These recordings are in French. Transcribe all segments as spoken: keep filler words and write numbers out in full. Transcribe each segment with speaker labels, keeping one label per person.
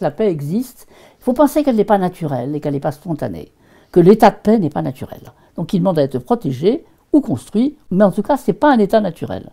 Speaker 1: La paix existe. Il faut penser qu'elle n'est pas naturelle et qu'elle n'est pas spontanée, que l'état de paix n'est pas naturel. Donc il demande à être protégé ou construit, mais en tout cas, ce n'est pas un état naturel.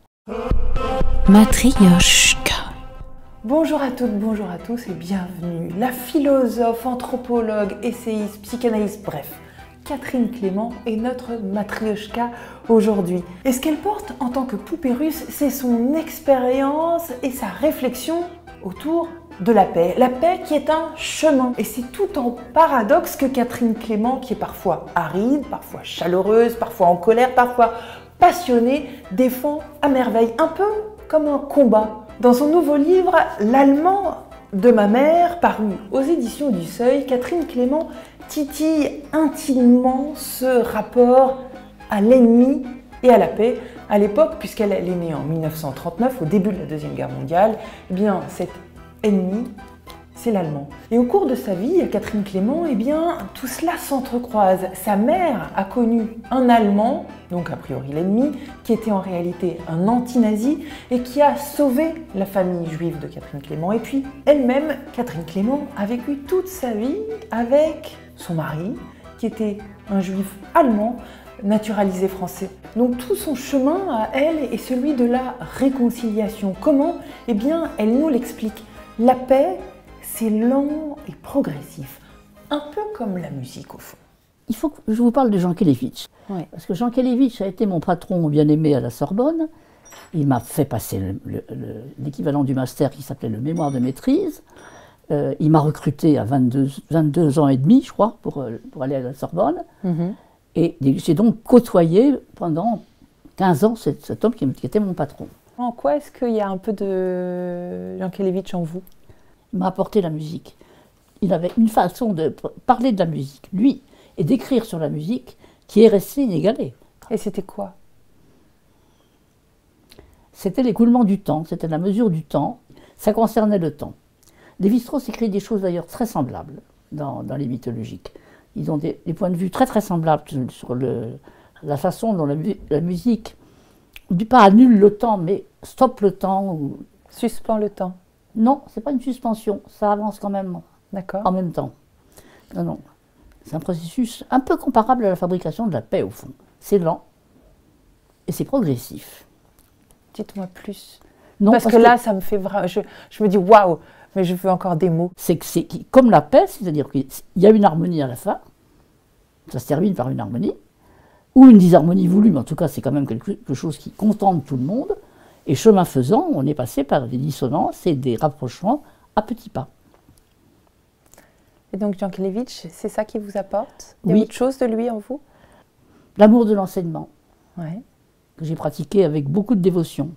Speaker 2: Matrioshka.
Speaker 3: Bonjour à toutes, bonjour à tous et bienvenue. La philosophe, anthropologue, essayiste, psychanalyste, bref, Catherine Clément est notre matrioshka aujourd'hui. Et ce qu'elle porte en tant que poupée russe, c'est son expérience et sa réflexion autour de la paix. La paix qui est un chemin. Et c'est tout en paradoxe que Catherine Clément, qui est parfois aride, parfois chaleureuse, parfois en colère, parfois passionnée, défend à merveille, un peu comme un combat. Dans son nouveau livre, L'Allemand de ma mère, paru aux éditions du Seuil, Catherine Clément titille intimement ce rapport à l'ennemi et à la paix. À l'époque, puisqu'elle est née en mille neuf cent trente-neuf, au début de la Deuxième Guerre mondiale, eh bien, cet ennemi, c'est l'allemand. Et au cours de sa vie, Catherine Clément, eh bien, tout cela s'entrecroise. Sa mère a connu un Allemand, donc a priori l'ennemi, qui était en réalité un anti-nazi et qui a sauvé la famille juive de Catherine Clément. Et puis, elle-même, Catherine Clément, a vécu toute sa vie avec son mari, qui était un juif allemand, naturalisé français. Donc tout son chemin à elle est celui de la réconciliation. Comment? Eh bien, elle nous l'explique. La paix, c'est lent et progressif, un peu comme la musique au fond.
Speaker 1: Il faut que je vous parle de Jankélévitch. Oui. Parce que Jankélévitch a été mon patron bien-aimé à la Sorbonne. Il m'a fait passer l'équivalent du master qui s'appelait le mémoire de maîtrise. Euh, il m'a recruté à vingt-deux, vingt-deux ans et demi, je crois, pour, pour aller à la Sorbonne. Mm-hmm. Et j'ai donc côtoyé pendant quinze ans cet, cet homme qui, qui était mon patron.
Speaker 3: En quoi est-ce qu'il y a un peu de Jankélévitch en vous?
Speaker 1: Il m'a apporté la musique. Il avait une façon de parler de la musique, lui, et d'écrire sur la musique qui est restée inégalée.
Speaker 3: Et c'était quoi?
Speaker 1: C'était l'écoulement du temps, c'était la mesure du temps, ça concernait le temps. Lévi-Strauss écrit des choses d'ailleurs très semblables dans, dans les mythologiques. Ils ont des, des points de vue très très semblables sur le, la façon dont la, la musique, du pas annule le temps, mais stoppe le temps. Ou...
Speaker 3: Suspend le temps.
Speaker 1: Non, c'est pas une suspension, ça avance quand même en même temps. Non, non. C'est un processus un peu comparable à la fabrication de la paix au fond. C'est lent et c'est progressif.
Speaker 3: Dites-moi plus.
Speaker 1: Non,
Speaker 3: parce, parce que, que là, ça me fait vraiment... Je, je me dis, waouh, mais je veux encore des mots.
Speaker 1: C'est que c'est comme la paix, c'est-à-dire qu'il y a une harmonie à la fin, ça se termine par une harmonie, ou une disharmonie voulue, mais en tout cas, c'est quand même quelque chose qui contente tout le monde. Et chemin faisant, on est passé par des dissonances et des rapprochements à petits pas.
Speaker 3: Et donc, Jankélévitch, c'est ça qui vous apporte? Il y a
Speaker 1: oui.
Speaker 3: autre chose de lui en vous?
Speaker 1: L'amour de l'enseignement,
Speaker 3: ouais.
Speaker 1: que j'ai pratiqué avec beaucoup de dévotion,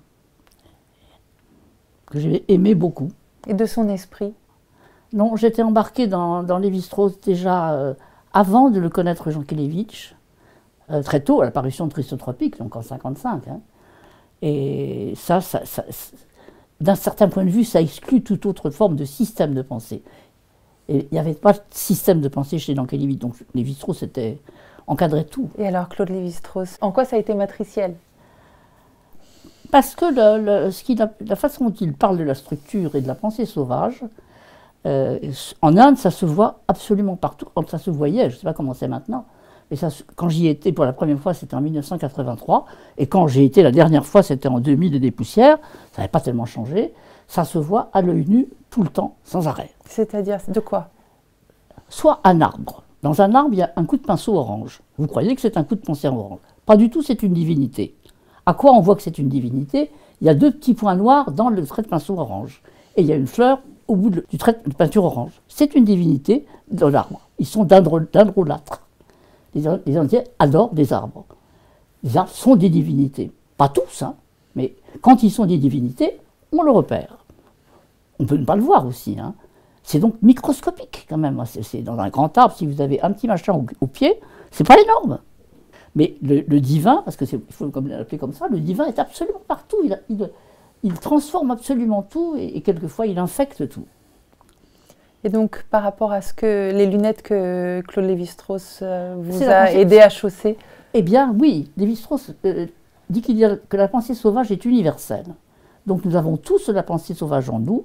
Speaker 1: que j'ai aimé beaucoup.
Speaker 3: Et de son esprit?
Speaker 1: Non, j'étais embarquée dans, dans Lévi-Strauss déjà euh, avant de le connaître, Jankélévitch, euh, très tôt, à l'apparition de Christotropique, donc en cinquante-cinq. Hein. Et ça, ça, ça d'un certain point de vue, ça exclut toute autre forme de système de pensée. Et il n'y avait pas de système de pensée chez Jankélévitch, donc Lévi-Strauss encadrait tout.
Speaker 3: Et alors, Claude Lévi-Strauss, en quoi ça a été matriciel?
Speaker 1: Parce que le, le, ce qu'il a, la façon dont il parle de la structure et de la pensée sauvage, euh, en Inde, ça se voit absolument partout. Quand ça se voyait, je ne sais pas comment c'est maintenant, mais ça, quand j'y étais pour la première fois, c'était en mille neuf cent quatre-vingt-trois, et quand j'ai été la dernière fois, c'était en deux mille et des poussières, ça n'avait pas tellement changé, ça se voit à l'œil nu, tout le temps, sans arrêt.
Speaker 3: C'est-à-dire, de quoi?
Speaker 1: Soit un arbre. Dans un arbre, il y a un coup de pinceau orange. Vous croyez que c'est un coup de pinceau orange? Pas du tout, c'est une divinité. À quoi on voit que c'est une divinité? Il y a deux petits points noirs dans le trait de pinceau orange. Et il y a une fleur au bout de, du trait de peinture orange. C'est une divinité dans l'arbre. Ils sont dendrolâtres. Les, les Indiens adorent des arbres. Les arbres sont des divinités. Pas tous, hein, mais quand ils sont des divinités, on le repère. On peut ne pas le voir aussi. Hein. C'est donc microscopique quand même. C'est dans un grand arbre, si vous avez un petit machin au, au pied, c'est pas énorme. Mais le, le divin, parce qu'il faut l'appeler comme ça, le divin est absolument partout. Il, il, il transforme absolument tout et, et quelquefois il infecte tout.
Speaker 3: Et donc, par rapport à ce que les lunettes que Claude Lévi-Strauss euh, vous a aidé à chausser? Eh
Speaker 1: bien, oui. Lévi-Strauss euh, dit qu'il y a, que la pensée sauvage est universelle. Donc, nous avons tous la pensée sauvage en nous.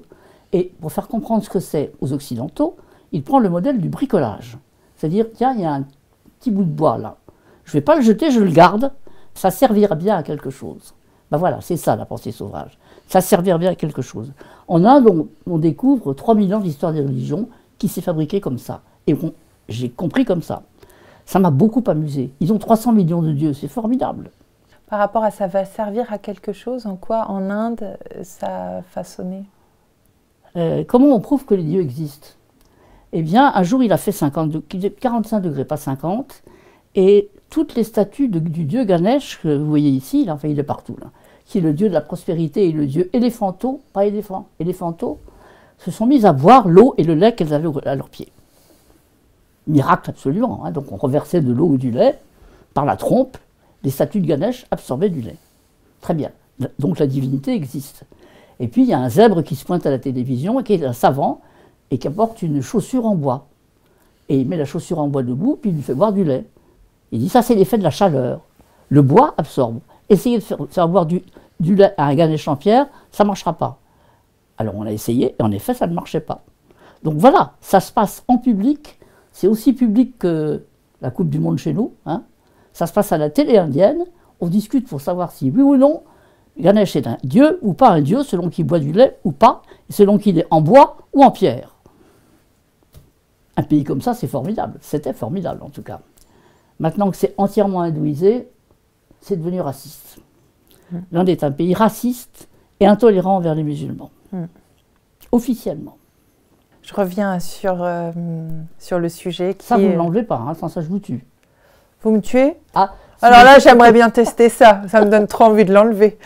Speaker 1: Et pour faire comprendre ce que c'est aux Occidentaux, il prend le modèle du bricolage. C'est-à-dire, tiens, il y a un petit bout de bois là. Je ne vais pas le jeter, je le garde. Ça servira bien à quelque chose. Ben voilà, c'est ça la pensée sauvage. Ça servira bien à quelque chose. En Inde, on, on découvre trois mille ans d'histoire des religions qui s'est fabriquée comme ça. Et on, j'ai compris comme ça. Ça m'a beaucoup amusé. Ils ont trois cents millions de dieux, c'est formidable.
Speaker 3: Par rapport à ça va servir à quelque chose, en quoi en Inde ça a façonné?
Speaker 1: euh, Comment on prouve que les dieux existent? Eh bien, un jour, il a fait cinquante, quarante-cinq degrés, pas cinquante, et toutes les statues de, du dieu Ganesh, que vous voyez ici, là, enfin il est partout, là, qui est le dieu de la prospérité et le dieu éléphanto, pas éléphant, éléphanto, se sont mises à boire l'eau et le lait qu'elles avaient à leurs pieds. Miracle absolument, hein, donc on reversait de l'eau ou du lait par la trompe, les statues de Ganesh absorbaient du lait. Très bien, donc la divinité existe. Et puis il y a un zèbre qui se pointe à la télévision, et qui est un savant, et qui apporte une chaussure en bois. Et il met la chaussure en bois debout, puis il lui fait boire du lait. Il dit, ça c'est l'effet de la chaleur. Le bois absorbe. Essayez de faire, faire boire du, du lait à un Ganesh en pierre, ça ne marchera pas. Alors on a essayé, et en effet, ça ne marchait pas. Donc voilà, ça se passe en public, c'est aussi public que la Coupe du Monde chez nous. Hein. Ça se passe à la télé indienne, on discute pour savoir si oui ou non, Ganesh est un dieu ou pas un dieu, selon qu'il boit du lait ou pas, et selon qu'il est en bois ou en pierre. Un pays comme ça, c'est formidable. C'était formidable, en tout cas. Maintenant que c'est entièrement hindouisé, c'est devenu raciste. Mmh. L'Inde est un pays raciste et intolérant envers les musulmans. Mmh. Officiellement.
Speaker 3: Je reviens sur, euh, sur le sujet qui
Speaker 1: Ça, vous
Speaker 3: est...
Speaker 1: ne l'enlevez pas, hein, sans ça, je vous tue.
Speaker 3: Vous me tuez?
Speaker 1: Ah, si
Speaker 3: alors là, j'aimerais bien tester ça. Ça me donne trop envie de l'enlever.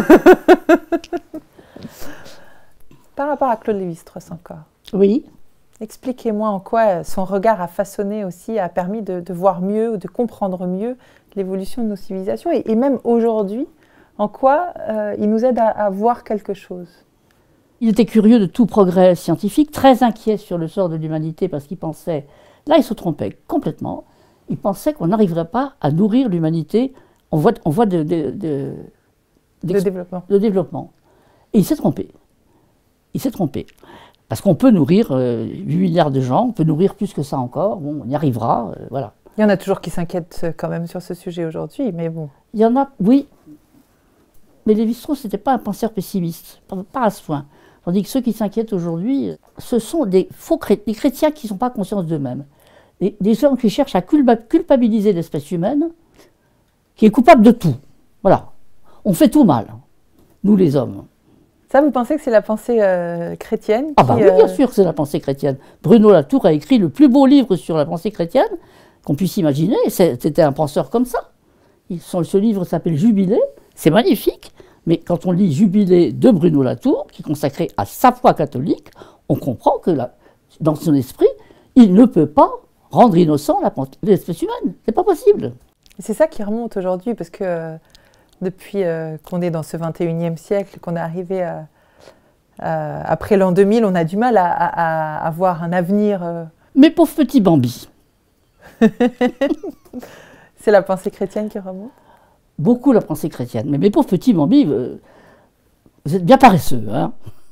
Speaker 3: Par rapport à Claude Lévi-Strauss encore.
Speaker 1: Oui.
Speaker 3: Expliquez-moi en quoi son regard a façonné aussi, a permis de, de voir mieux ou de comprendre mieux l'évolution de nos civilisations. Et, et même aujourd'hui, en quoi euh, il nous aide à, à voir quelque chose.
Speaker 1: Il était curieux de tout progrès scientifique, très inquiet sur le sort de l'humanité parce qu'il pensait, là il se trompait complètement, il pensait qu'on n'arriverait pas à nourrir l'humanité en voie, en voie de, de, de,
Speaker 3: de, développement.
Speaker 1: de développement. Et il s'est trompé. Il s'est trompé. Parce qu'on peut nourrir euh, huit milliards de gens, on peut nourrir plus que ça encore, bon, on y arrivera, euh, voilà.
Speaker 3: Il y en a toujours qui s'inquiètent quand même sur ce sujet aujourd'hui, mais bon.
Speaker 1: Il y en a, oui, mais Lévi-Strauss n'était pas un penseur pessimiste, pas, pas à ce point. Tandis que ceux qui s'inquiètent aujourd'hui, ce sont des faux chrétiens, des chrétiens qui ne sont pas conscients d'eux-mêmes. Des, des gens qui cherchent à culpabiliser l'espèce humaine, qui est coupable de tout. Voilà. On fait tout mal, nous les hommes.
Speaker 3: Ça, vous pensez que c'est la pensée euh, chrétienne qui,
Speaker 1: Ah bah oui, bien sûr que c'est la pensée chrétienne. Bruno Latour a écrit le plus beau livre sur la pensée chrétienne qu'on puisse imaginer. C'était un penseur comme ça. Ce livre s'appelle Jubilé, c'est magnifique. Mais quand on lit Jubilé de Bruno Latour, qui est consacré à sa foi catholique, on comprend que là, dans son esprit, il ne peut pas rendre innocent l'espèce humaine. C'est pas possible.
Speaker 3: C'est ça qui remonte aujourd'hui, parce que euh, depuis euh, qu'on est dans ce vingt et unième siècle, qu'on est arrivé à, à, après l'an deux mille, on a du mal à, à, à avoir un avenir. Euh...
Speaker 1: Mais pauvre petit Bambi.
Speaker 3: C'est la pensée chrétienne qui remonte?
Speaker 1: Beaucoup la pensée chrétienne. Mais mes pauvres petits Bambi, euh, vous êtes bien paresseux, hein.